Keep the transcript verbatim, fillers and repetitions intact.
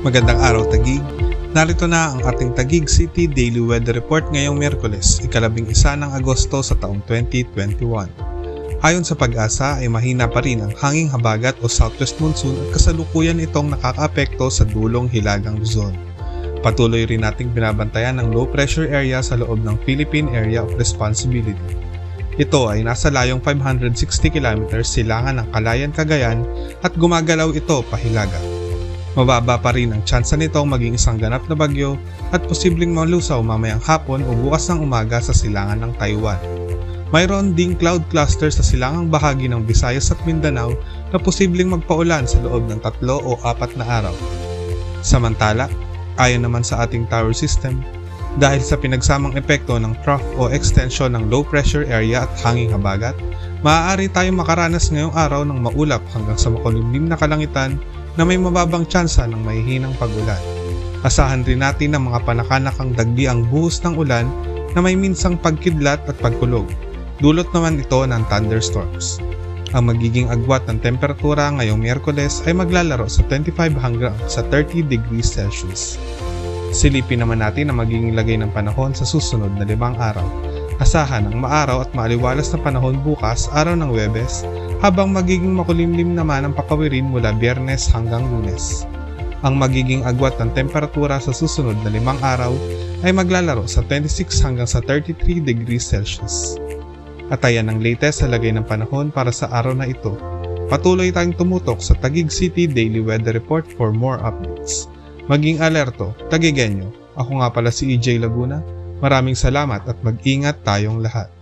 Magandang araw Taguig. Narito na ang ating Taguig City Daily Weather Report ngayong Miyerkules, ikalabing isa ng Agosto sa taong twenty twenty-one. Ayon sa Pag-asa ay mahina pa rin ang hanging habagat o southwest monsoon at kasalukuyan itong nakakaapekto sa dulong Hilagang Luzon. Patuloy rin nating binabantayan ang low pressure area sa loob ng Philippine Area of Responsibility. Ito ay nasa layong five hundred sixty kilometers silangan ng Calayan, Cagayan at gumagalaw ito pahilaga. Mababa pa rin ang tsansa nitong maging isang ganap na bagyo at posibleng malusaw mamayang hapon o bukas ng umaga sa silangan ng Taiwan. Mayroon ding cloud cluster sa silangang bahagi ng Visayas at Mindanao na posibleng magpaulan sa loob ng tatlo o apat na araw. Samantala, ayon naman sa ating tower system, dahil sa pinagsamang epekto ng trough o extension ng low pressure area at hanging habagat, maaari tayong makaranas ngayong araw ng maulap hanggang sa makulimlim na kalangitan na may mababang tsansa ng mahihinang pag-ulan. Asahan rin natin ng mga panakanakang dagdi ang buhos ng ulan na may minsang pagkidlat at pagkulog. Dulot naman ito ng thunderstorms. Ang magiging agwat ng temperatura ngayong Miyerkules ay maglalaro sa twenty-five hanggang sa thirty degrees Celsius. Silipin naman natin ang magiging lagay ng panahon sa susunod na limang araw. Asahan ang maaraw at maaliwalas na panahon bukas, araw ng Huwebes, habang magiging makulimlim naman ang papawirin mula Biyernes hanggang Lunes. Ang magiging agwat ng temperatura sa susunod na limang araw ay maglalaro sa twenty-six hanggang sa thirty-three degrees Celsius. At ayan ang latest sa lagay ng panahon para sa araw na ito. Patuloy tayong tumutok sa Taguig City Daily Weather Report for more updates. Maging alerto, Taguigenyo. Ako nga pala si E J Laguna. Maraming salamat at mag-ingat tayong lahat.